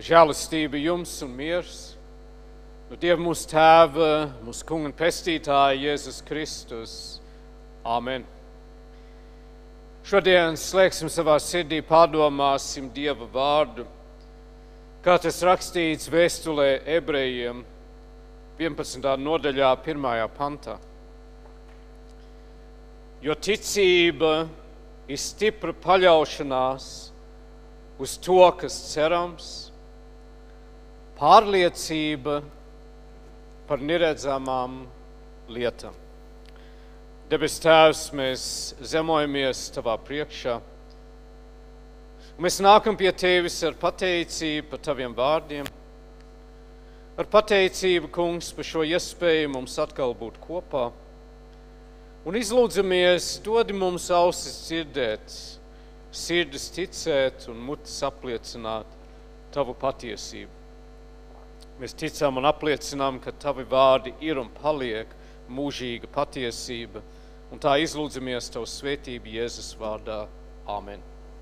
Žēlastība jums un miers no Dieva mūsu Tēva, mūsu Kunga un Pestītāja Jēzus Kristus. Āmen. Šodien slēgsim savā sirdī, pārdomāsim Dieva vārdu, kā tas rakstīts vēstulē Ebrejiem 11. nodaļā 1. pantā. Jo ticība ir stipra paļaušanās uz to, kas cerams, pārliecība par neredzamām lietām. Debes Tēvs, mēs zemojamies Tavā priekšā. Mēs nākam pie Tevis ar pateicību par Taviem vārdiem, ar pateicību, Kungs, par šo iespēju mums atkal būt kopā. Un izlūdzamies, dodi mums ausis dzirdēt, sirdis ticēt un mutes apliecināt Tavu patiesību. Mēs ticam un apliecinām, ka Tavi vārdi ir un paliek mūžīga patiesība, un tā izlūdzamies Tavu svētību Jēzus vārdā. Āmen.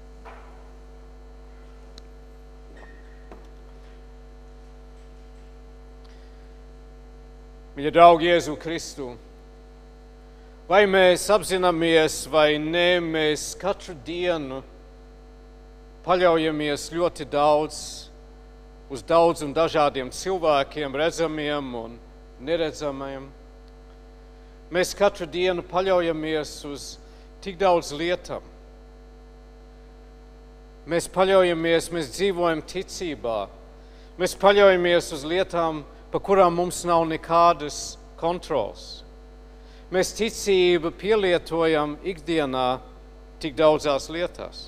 Mīļie draugi Jēzu Kristu, vai mēs apzināmies vai ne, mēs katru dienu paļaujamies ļoti daudz uz daudz un dažādiem cilvēkiem, redzamiem un neredzamiem. Mēs katru dienu paļaujamies uz tik daudz lietām. Mēs paļaujamies, mēs dzīvojam ticībā. Mēs paļaujamies uz lietām, par kurām mums nav nekādas kontrols. Mēs ticību pielietojam ikdienā tik daudzās lietās.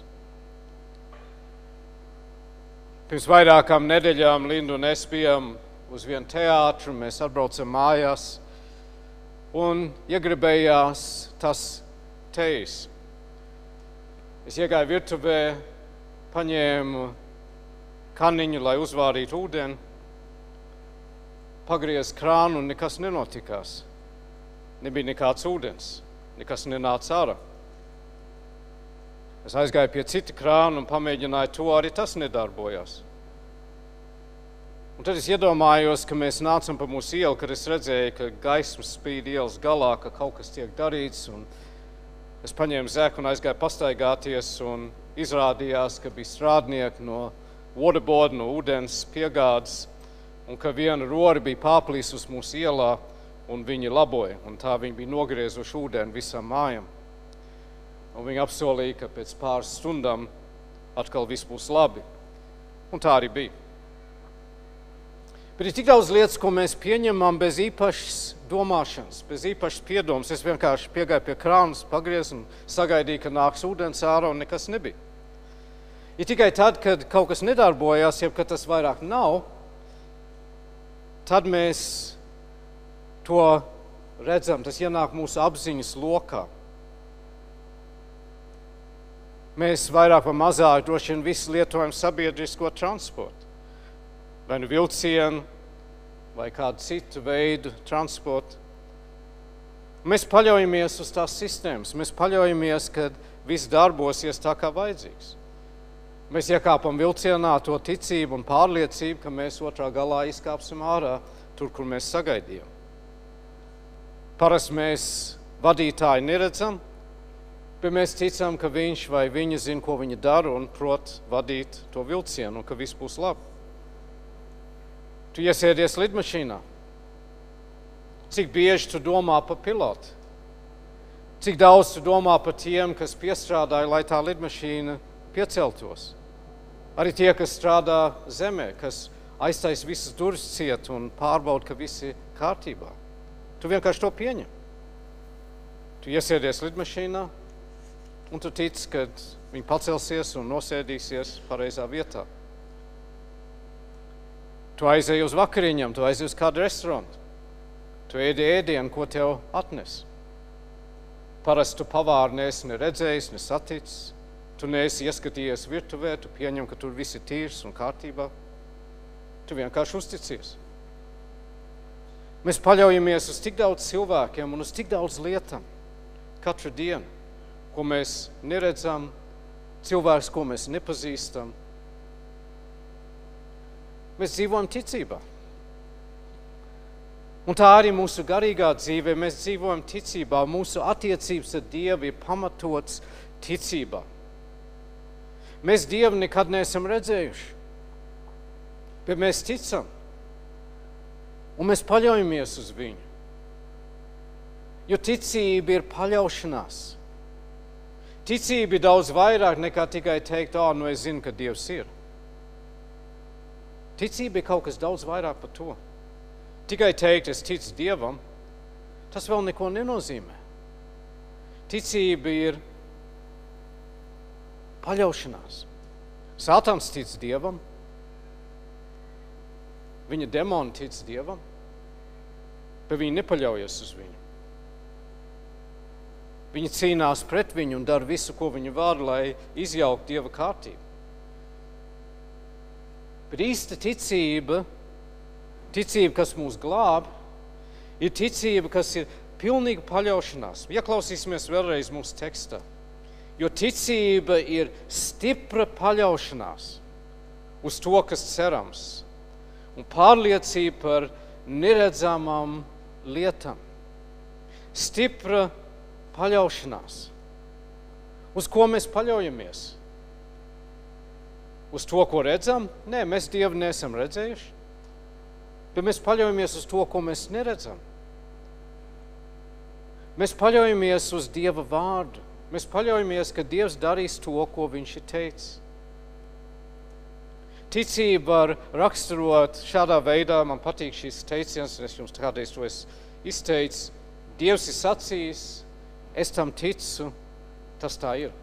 Pirms vairākām nedēļām Linda un es bijām uz vienu teātru, mēs atbraucam mājās un iegribējās tas tejas. Es iegāju virtuvē, paņēmu kaniņu, lai uzvārītu ūdeni, pagriezu krānu un nekas nenotikās. Nebija nekāds ūdens, nekas nenāca ārā. Es aizgāju pie cita krāna un pamēģināju to, arī tas nedarbojās. Un tad es iedomājos, ka mēs nācam pa mūsu ielu, kad es redzēju, ka gaisma spīd ielas galā, ka kaut kas tiek darīts. Un es paņēmu zeku un aizgāju pastaigāties, un izrādījās, ka bija strādnieki no waterboard, no ūdens piegādes, un ka viena rori bija pārplīs uz mūsu ielā, un viņi laboja. Un tā viņi bija nogriezuši ūdeni visām mājām. Un viņi apsolīja, ka pēc pāris stundām atkal viss būs labi. Un tā arī bija. Bet ir tik daudz lietas, ko mēs pieņemam bez īpašas domāšanas, bez īpašas piedomas. Es vienkārši piegāju pie krānas, pagriezu un sagaidīju, ka nāks ūdens ārā un nekas nebija. Ir tikai tad, kad kaut kas nedarbojās, jeb kad tas vairāk nav, tad mēs to redzam, tas ienāk mūsu apziņas lokā. Mēs vairāk vai mazāk droši vien visi lietojam sabiedrisko transportu. Vai nu vilcienu, vai kādu citu veidu transportu. Mēs paļaujamies uz tās sistēmas. Mēs paļaujamies, ka viss darbosies tā, kā vajadzīgs. Mēs iekāpam vilcienā to ticību un pārliecību, ka mēs otrā galā izkāpsim ārā, tur, kur mēs sagaidījām. Parasti mēs vadītāji neredzam, bet mēs ticam, ka viņš vai viņa zina, ko viņa dara un prot vadīt to vilcienu un ka viss būs labi. Tu iesēdies lidmašīnā. Cik bieži tu domā par pilotu? Cik daudz tu domā par tiem, kas piestrādāja, lai tā lidmašīna pieceltos? Arī tie, kas strādā zemē, kas aiztais visas durvis ciet un pārbauda, ka viss ir kārtībā. Tu vienkārši to pieņem. Tu iesēdies lidmašīnā, un tu tici, ka viņi pacelsies un nosēdīsies pareizā vietā. Tu aizēji uz vakariņām, tu aizēji uz kādu restorānu. Tu ēdi ēdienu, ko tev atnes. Parasti tu pavāru neesi ne redzējis, ne saticis. Tu neesi ieskatījies virtuvē, tu pieņem, ka tur viss ir tīrs un kārtībā. Tu vienkārši uzticies. Mēs paļaujamies uz tik daudz cilvēkiem un uz tik daudz lietām katru dienu, ko mēs neredzam, cilvēks, ko mēs nepazīstam. Mēs dzīvojam ticībā. Un tā arī mūsu garīgā dzīvē, mēs dzīvojam ticībā. Mūsu attiecības ar Dievu ir pamatots ticībā. Mēs Dievu nekad neesam redzējuši, bet mēs ticam. Un mēs paļaujamies uz viņu. Jo ticība ir paļaušanās. Ticība ir daudz vairāk nekā tikai teikt, nu es zinu, ka Dievs ir. Ticība ir kaut kas daudz vairāk par to. Tikai teikt, es ticu Dievam, tas vēl neko nenozīmē. Ticība ir paļaušanās. Sātans tic Dievam, viņa demoni tic Dievam, bet viņi nepaļaujas uz viņu. Viņi cīnās pret viņu un dara visu, ko viņi var, lai izjauktu Dieva kārtību. Bet īsta ticība, kas mūs glāb, ir ticība, kas ir pilnīga paļaušanās. Ieklausīsimies vēlreiz mūsu tekstā. Jo ticība ir stipra paļaušanās uz to, kas cerams, un pārliecība par neredzamām lietām. Stipra paļaušanās. Uz ko mēs paļaujamies? Uz to, ko redzam? Nē, mēs Dievu neesam redzējuši. Bet mēs paļaujamies uz to, ko mēs neredzam. Mēs paļaujamies uz Dieva vārdu. Mēs paļaujamies, ka Dievs darīs to, ko viņš ir teicis. Ticība var raksturot šādā veidā, man patīk šīs teiciens, es jums kādreiz to izteicu. Dievs ir sacījis, es tam ticu, tas tā ir.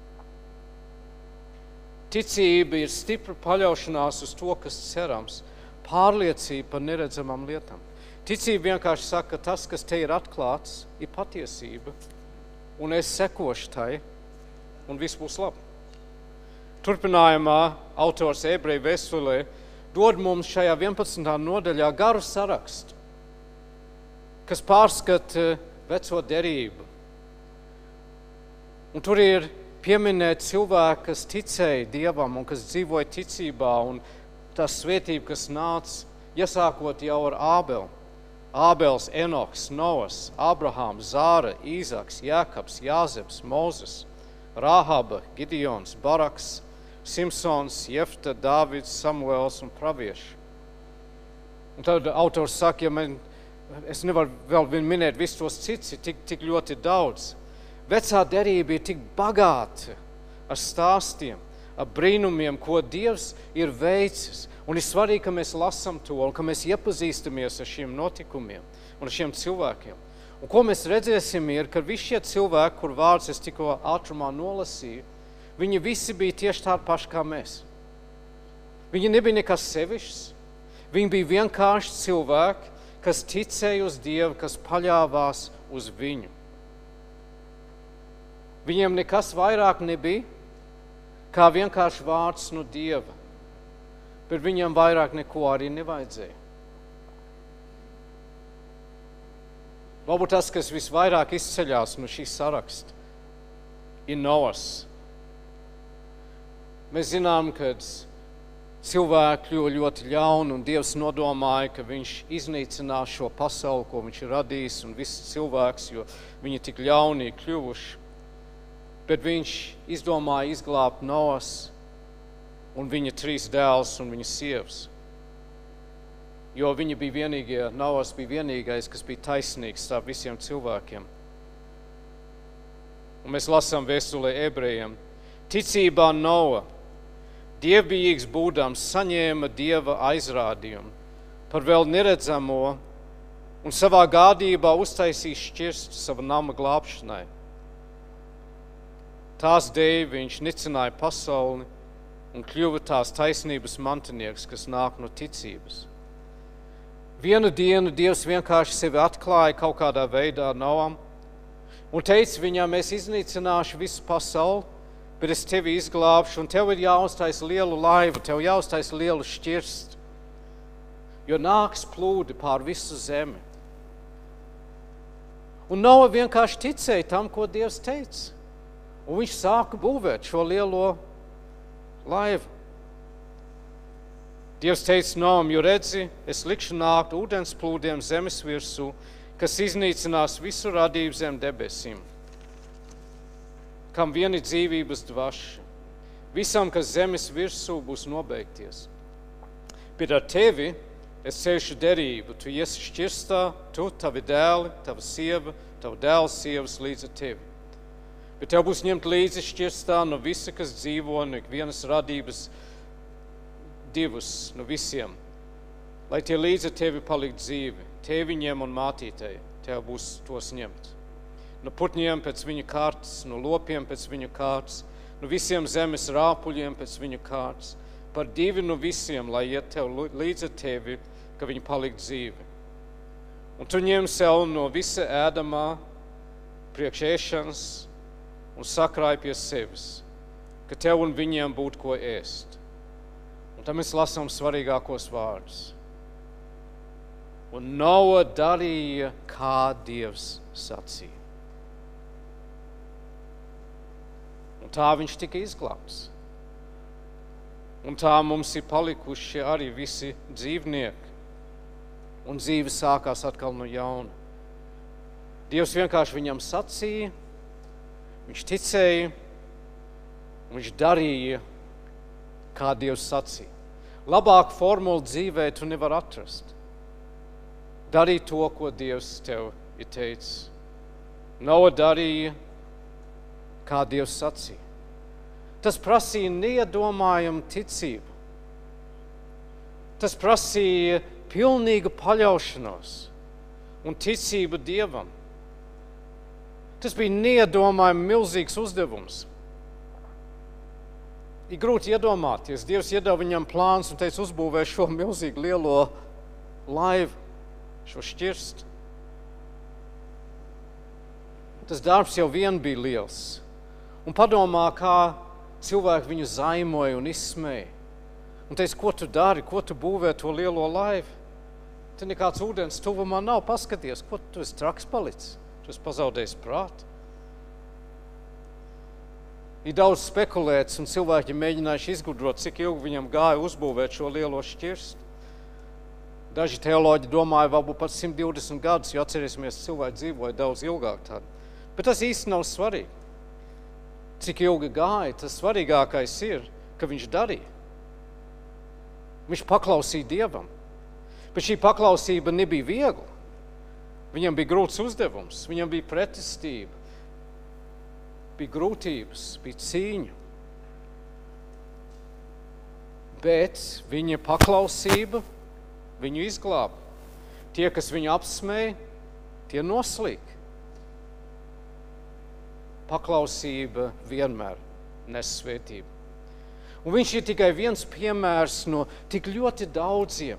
Ticība ir stipra paļaušanās uz to, kas cerams, pārliecība par neredzamām lietām. Ticība vienkārši saka, ka tas, kas te ir atklāts, ir patiesība, un es sekošu tai, un viss būs labi. Turpinājumā autors Ebreju vēstulē dod mums šajā 11. nodaļā garu sarakstu, kas pārskata veco derību. Un tur ir pieminēt cilvēki, kas ticēja Dievam un kas dzīvoja ticībā, un tā svētība, kas nāca, iesākot jau ar Ābelu. Ābels, Enoks, Noas, Abrahams, Zāra, Īzaks, Jākabs, Jāzeps, Mozes, Rāhaba, Gideons, Baraks, Simsons, Jefta, Dāvids, Samuels un pravieši. Un tad autors saka, es nevaru vēl minēt visus tos cits, ir tik ļoti daudz. Vecā derība ir tik bagāta ar stāstiem, ar brīnumiem, ko Dievs ir veicis. Un ir svarīgi, ka mēs lasām to un ka mēs iepazīstamies ar šiem notikumiem un ar šiem cilvēkiem. Un ko mēs redzēsim ir, ka visi šie cilvēki, kur vārds es tikko ātrumā nolasīju, viņi visi bija tieši tādi paši kā mēs. Viņi nebija nekas sevišķs. Viņi bija vienkārši cilvēki, kas ticēja uz Dievu, kas paļāvās uz viņu. Viņiem nekas vairāk nebija, kā vienkārši vārds no Dieva. Bet viņam vairāk neko arī nevajadzēja. Varbūt tas, kas visvairāk izceļās no šī saraksta, ir Noas. Mēs zinām, ka cilvēki kļuva ļoti ļauni, un Dievs nodomāja, ka viņš iznīcinās šo pasauli, ko viņš ir radījis, un visus cilvēkus, jo viņi tik ļauni kļuvuši. Bet viņš izdomāja izglābt Noas un viņa 3 dēls un viņa sievas. Jo viņi bija vienīgie, Noas bija vienīgais, kas bija taisnīgs starp visiem cilvēkiem. Un mēs lasām vēstulē Ebrejiem. Ticībā Noa, dievbijīgs būdams, saņēma Dieva aizrādījumu par vēl neredzamo un savā gādībā uztaisīja šķirstu sava nama glābšanai. Tās dēļ viņš nicināja pasauli un kļuva tās taisnības mantinieks, kas nāk no ticības. Vienu dienu Dievs vienkārši sevi atklāja kaut kādā veidā Noam un teica viņam, es iznīcināšu visu pasauli, bet es tevi izglābšu, un tev ir jāuztaisa lielu laivu, tev jāuztaisa lielu šķirstu, jo nāks plūdi pār visu zemi. Un Noa vienkārši ticēja tam, ko Dievs teica. Un viņš sāka būvēt šo lielo laivu. Dievs teica Noam, jo redzi, es likšu nākt ūdens plūdiem zemes virsū, kas iznīcinās visu radību zem debesīm. Kam vieni dzīvības dvaši, visam, kas zemes virsū būs nobeigties. Bet ar tevi es ceļšu derību, tu iesi šķirstā, tu, tavi dēli, tava sieva, tavu dēlu sievas līdz ar tevi. Bet tev būs ņemt līdzi šķirstā no visa, kas dzīvo, no ikvienas radības divus, no visiem, lai tie līdz ar tevi palikt dzīvi, tēviņiem un mātītei, tev būs tos ņemt. No putņiem pēc viņa kārtas, no lopiem pēc viņa kārtas, no visiem zemes rāpuļiem pēc viņa kārtas, par divi no visiem, lai iet tev līdz ar tevi, ka viņi palikt dzīvi. Un tu ņem sev no visa ēdamā priekš ēšanas un sakrāj pie sevis, ka tev un viņiem būtu ko ēst. Un tad mēs lasām svarīgākos vārdus. Un Noa darīja, kā Dievs sacīja. Un tā viņš tika izglābts. Un tā mums ir palikuši arī visi dzīvnieki. Un dzīve sākās atkal no jauna. Dievs vienkārši viņam sacīja, viņš ticēja, un viņš darīja, kā Dievs sacīja. Labāku formulu dzīvē tu nevar atrast. Darīja to, ko Dievs tev ir teicis. Noa darīja, kā Dievs sacīja. Tas prasīja neiedomājumu ticību. Tas prasīja pilnīgu paļaušanos un ticību Dievam. Tas bija neiedomājami milzīgs uzdevums. Ir grūti iedomāties. Dievs iedeva viņam plāns un teica, uzbūvē šo milzīgu lielo laivu, šo šķirstu. Tas darbs jau vien bija liels. Un padomā, kā cilvēki viņu zaimoja un izsmēja. Un teica, ko tu dari, ko tu būvē to lielo laivu? Te nekāds ūdens tuvumā nav, paskaties, ko tu esi traks palicis. Tu esi pazaudējis prātu. Ir daudz spekulēts, un cilvēki mēģinājuši izgudrot, cik ilgi viņam gāja uzbūvēt šo lielo šķirstu. Daži teoloģi domāja, varbūt pat 120 gadus, jo atcerēsimies, cilvēki dzīvoja daudz ilgāk tādu. Bet tas īsti nav svarīgi. Cik ilgi gāja, tas svarīgākais ir, ka viņš darīja. Viņš paklausīja Dievam. Bet šī paklausība nebija viegla. Viņam bija grūts uzdevums, viņam bija pretestība, bija grūtības, bija cīņa. Bet viņa paklausība viņu izglāba. Tie, kas viņu apsmēja, tie noslīk. Paklausība vienmēr nes svētību. Un viņš ir tikai viens piemērs no tik ļoti daudziem.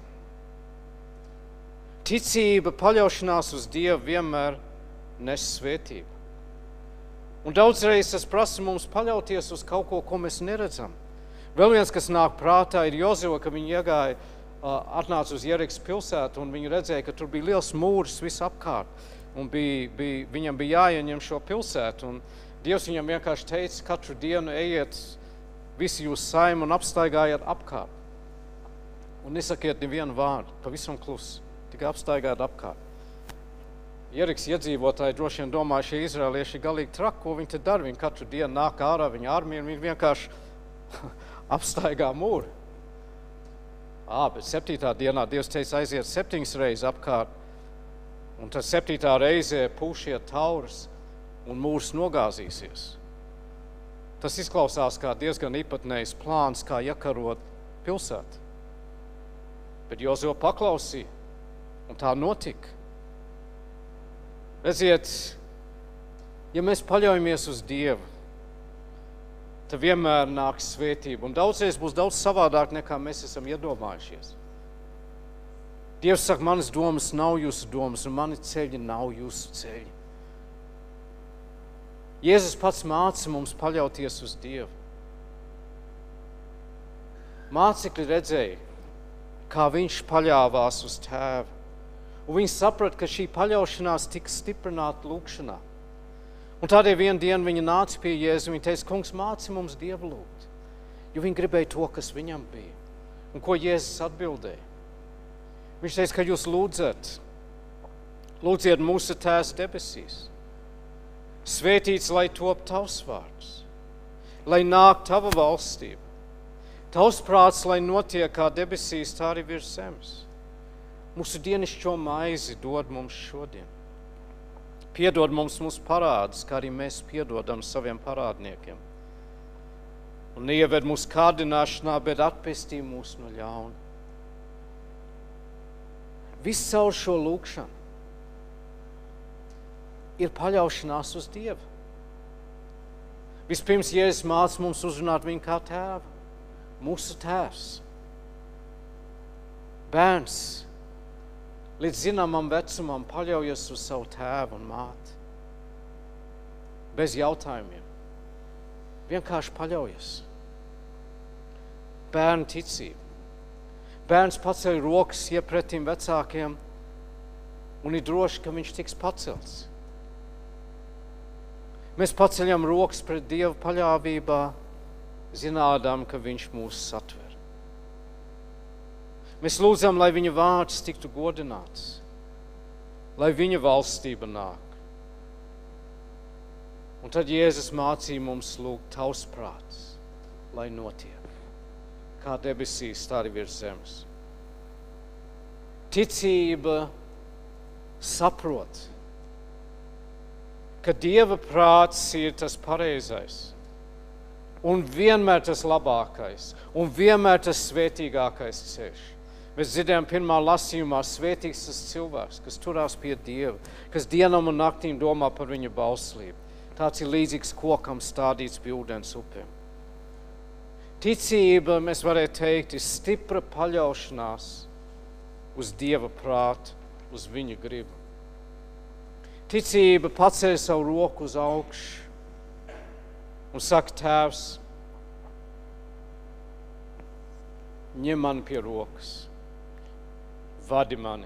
Ticība, paļaušanās uz Dievu vienmēr nes svētību. Un daudzreiz tas prasa mums paļauties uz kaut ko, ko mēs neredzam. Vēl viens, kas nāk prātā, ir Jozua, ka viņi iegāja, atnāca uz Jerikas pilsētu, un viņi redzēja, ka tur bija liels mūris visapkārt. Un viņam bija jāieņem šo pilsētu. Un Dievs viņam vienkārši teica, katru dienu ejiet visi jūs saimi un apstaigājiet apkārt. Un nesakiet nevienu vārdu, pavisam klusi, tikai apstaigājiet apkārt. Jerikas iedzīvotāji droši vien domāja, šie izraelieši ir galīgi traki, ko viņi te dara. Viņi katru dienu nāk ārā, viņa armija, un viņi vienkārši apstaigā mūri. Bet 7. dienā Dievs teica, aiziet 7 reizes apkārt, un tad 7. reizē pūšiet tauras, un mūrs nogāzīsies. Tas izklausās kā diezgan īpatnējs plāns, kā iekarot pilsētu. Bet Jozua paklausīja, un tā notika. Redziet, ja mēs paļaujamies uz Dievu, tad vienmēr nāks svētība. Un daudzreiz būs daudz savādāk, nekā mēs esam iedomājušies. Dievs saka, manas domas nav jūsu domas, un mani ceļi nav jūsu ceļi. Jēzus pats māca mums paļauties uz Dievu. Mācekļi redzēja, kā viņš paļāvās uz Tēvu. Un viņi saprata, ka šī paļaušanās tika stiprināta lūkšanā. Un tādēļ vienu dienu viņi nāca pie Jēzus un viņi teica, kungs, māci mums Dievu lūgt. Jo viņi gribēja to, kas viņam bija. Un ko Jēzus atbildēja? Viņš teica, ka jūs lūdziet mūsu Tēvs debesīs. Svētīts, lai top tavs vārds, lai nāk tava valstība. Tavs prāts, lai notiek kā debesīs, tā arī virs zemes. Mūsu dienascho maizi dod mums šodien. Piedod mums mūsu parādus, kā arī mēs piedodam saviem parādniekiem. Un neieved mūsu kārdināšanā, bet atpestī mūs no ļauna. Viss caur šo lūkšanu ir paļaušanās uz Dievu. Vispirms Jēzus māca mums uzrunāt viņu kā tēvu, mūsu tēvs. Bērns līdz zināmam vecumam paļaujas uz savu tēvu un māti. Bez jautājumiem. Vienkārši paļaujas. Bērnu ticība. Bērns paceļ rokas iepretim vecākiem un ir droši, ka viņš tiks pacelts. Mēs paceļam rokas pret Dievu paļāvībā, zinādām, ka viņš mūs satver. Mēs lūdzam, lai viņa vārds tiktu godināts, lai viņa valstība nāk. Un tad Jēzus mācīja mums lūgt tavs prāts, lai notiek, kā debesīs, tā arī virs zemes. Ticība saprot, ka Dieva prāts ir tas pareizais, un vienmēr tas labākais, un vienmēr tas svētīgākais ceļš. Mēs dzirdējām pirmā lasījumā, svētīgs tas cilvēks, kas turās pie Dieva, kas dienam un naktīm domā par viņa bauslību. Tāds ir līdzīgs kokam stādīts pie ūdens upēm. Ticība, mēs varētu teikt, ir stipra paļaušanās uz Dieva prātu, uz viņa gribu. Ticība paceļ savu roku uz augšu un saka, Tēvs, ņem mani pie rokas, vadi mani.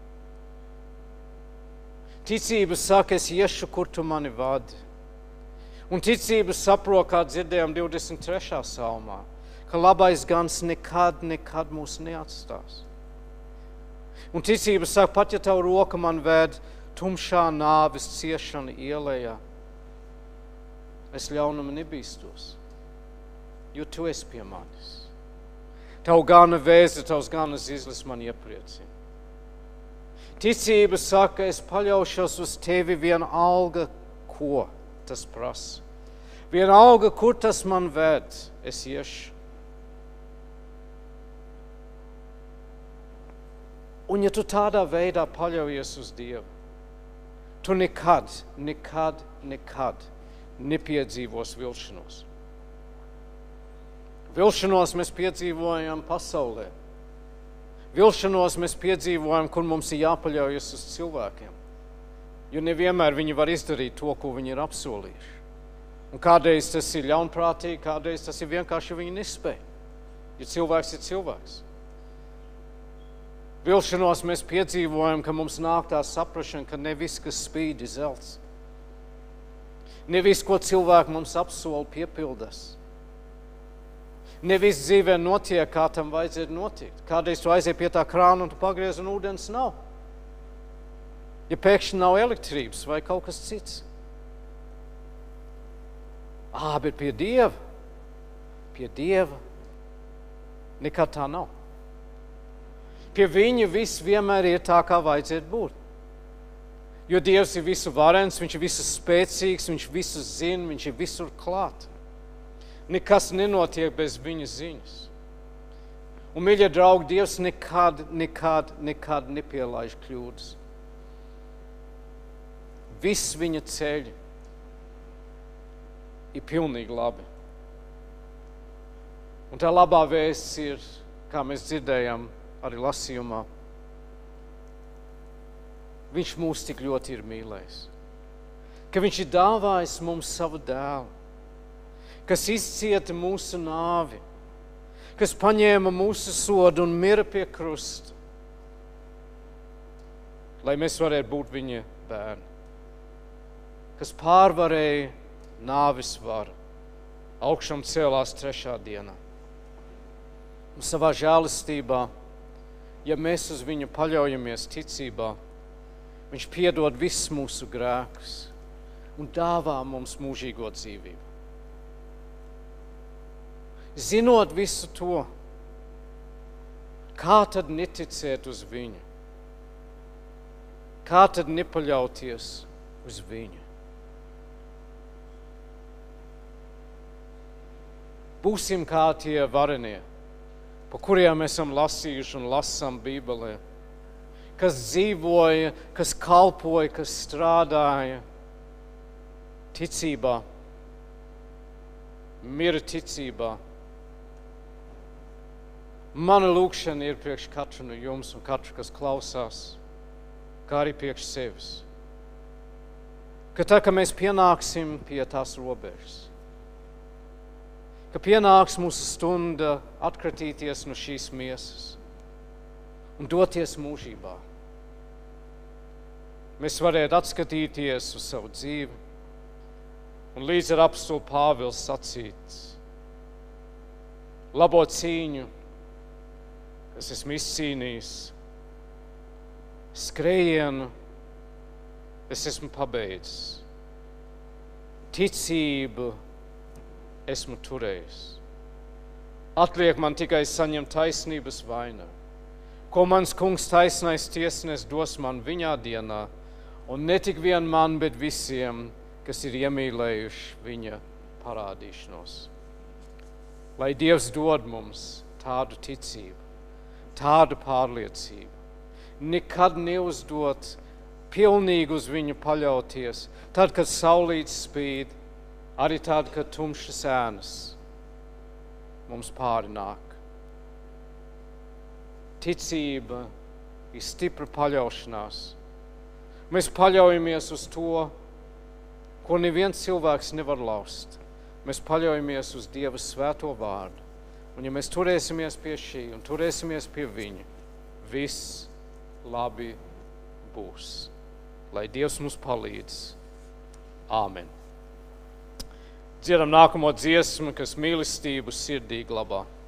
Ticība saka, es iešu, kur tu mani vadi. Un ticība saprot, kā dzirdējām 23. salmā, ka labais gans nekad mūs neatstās. Un ticība saka, pat ja tavu roka man ved tumšā nāves ciešana ielējā, es ļaunuma nebīstos, jo tu esi pie manis. Tavu gana vēzi, tavs gana zizlis man iepriecina. Ticība saka, es paļaušos uz tevi vienalga, ko tas prasa. Vienalga, kur tas man ved, es iešu. Un ja tu tādā veidā paļaujies uz Dievu, tu nekad nepiedzīvos vilšanos. Vilšanos mēs piedzīvojam pasaulē. Vilšanos mēs piedzīvojam, kur mums ir jāpaļaujas uz cilvēkiem. Jo nevienmēr viņi var izdarīt to, ko viņi ir apsolījuši. Un kādreiz tas ir ļaunprātīgi, kādreiz tas ir vienkārši viņi nespēj. Jo cilvēks ir cilvēks. Vilšanos mēs piedzīvojam, ka mums nāk tā saprašana, ka ne viss, kas spīd, ir zelts. Ne viss, ko cilvēki mums apsola, piepildas. Ne viss dzīvē notiek, kā tam vajadzētu notikt. Kādreiz tu aiziet pie tā krāna un tu pagriez un ūdens nav. Ja pēkšņi nav elektrības vai kaut kas cits. Bet pie Dieva nekad tā nav. Pie viņa viss vienmēr ir tā, kā vajadzētu būt. Jo Dievs ir visu varens, viņš ir visu spēcīgs, viņš visu zina, viņš ir visur klāt. Nekas nenotiek bez viņa ziņas. Un, mīļie draugi, Dievs nekad nepielaiž kļūdas. Viss viņa ceļi ir pilnīgi labi. Un tā labā vēsts ir, kā mēs dzirdējām arī lasījumā, viņš mūs tik ļoti ir mīlējis, ka viņš ir dāvājis mums savu dēlu, kas izcieta mūsu nāvi, kas paņēma mūsu sodu un mira pie krusta, lai mēs varētu būt viņa bērni, kas pārvarēja nāves varu, augšām cēlās 3. dienā. Un savā žēlistībā, ja mēs uz viņu paļaujamies ticībā, viņš piedod visus mūsu grēkus un dāvā mums mūžīgo dzīvību. Zinot visu to, kā tad neticēt uz viņu? Kā tad nepaļauties uz viņu? Būsim kā tie varenie, pa kuriem esam lasījuši un lasām Bībelē, kas dzīvoja, kas kalpoja, kas strādāja ticībā, mira ticībā. Mana lūkšana ir priekš katru no jums un katru, kas klausās, kā arī priekš sevis. Ka tā, ka mēs pienāksim pie tās robežas, ka pienāks mūsu stunda atkratīties no šīs miesas un doties mūžībā. Mēs varētu atskatīties uz savu dzīvi un līdz ar apostulu Pāvilu sacīt: labo cīņu, kas esmu izcīnījis, skrējienu es esmu pabeidzis, ticību esmu turējis. Atliek man tikai saņemt taisnības vainu, ko mans kungs taisnais tiesnes dos man viņā dienā, un ne tik vien man, bet visiem, kas ir iemīlējuši viņa parādīšanos. Lai Dievs dod mums tādu ticību, tādu pārliecību, nekad neuzdot pilnīgi uz viņu paļauties, tad, kad saulītes spīd, arī tad, kad tumšas ēnas mums pāri nāk. Ticība ir stipra paļaušanās. Mēs paļaujamies uz to, ko neviens cilvēks nevar laust. Mēs paļaujamies uz Dieva svēto vārdu. Un ja mēs turēsimies pie šī un turēsimies pie viņa, viss labi būs. Lai Dievs mums palīdz. Āmen. Dziedam nākamo dziesmu, kas mīlestību sirdī glabā.